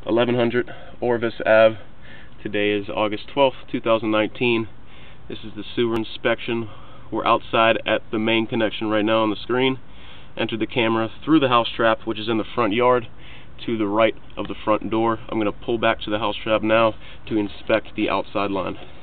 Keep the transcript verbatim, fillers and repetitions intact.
eleven hundred Orvis Avenue. Today is August twelfth, two thousand nineteen. This is the sewer inspection. We're outside at the main connection right now on the screen. Entered the camera through the house trap, which is in the front yard, to the right of the front door. I'm going to pull back to the house trap now to inspect the outside line.